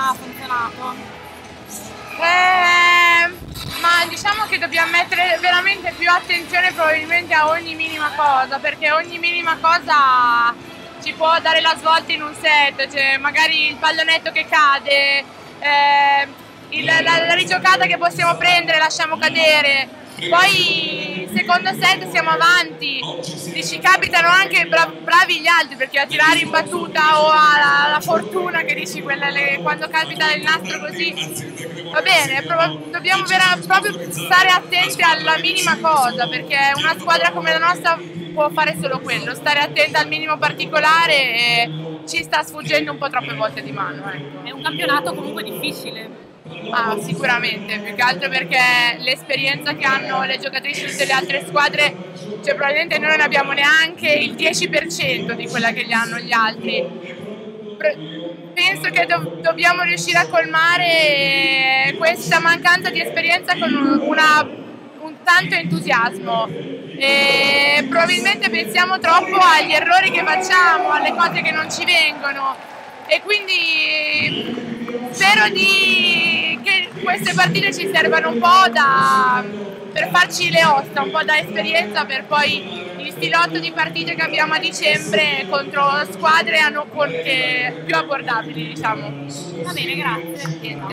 ha funzionato? Ma diciamo che dobbiamo mettere veramente più attenzione probabilmente a ogni minima cosa, perché ogni minima cosa ci può dare la svolta in un set, cioè magari il pallonetto che cade, la rigiocata che possiamo prendere, lasciamo cadere. Poi secondo set siamo avanti, ci capitano anche bravi gli altri, perché a tirare in battuta o alla fortuna che dici quando capita il nastro così, va bene, dobbiamo proprio stare attenti alla minima cosa, perché una squadra come la nostra può fare solo quello, stare attenta al minimo particolare e ci sta sfuggendo un po' troppe volte di mano. Ecco. È un campionato comunque difficile. Ah, sicuramente, più che altro perché l'esperienza che hanno le giocatrici di tutte le altre squadre, cioè probabilmente noi non abbiamo neanche il 10% di quella che hanno gli altri. Penso che dobbiamo riuscire a colmare questa mancanza di esperienza con un tanto entusiasmo. E probabilmente pensiamo troppo agli errori che facciamo, alle cose che non ci vengono e quindi spero che queste partite ci servano un po' per farci le ossa, un po' da esperienza per poi il stilotto di partite che abbiamo a dicembre contro squadre più abbordabili, diciamo. Va bene, grazie.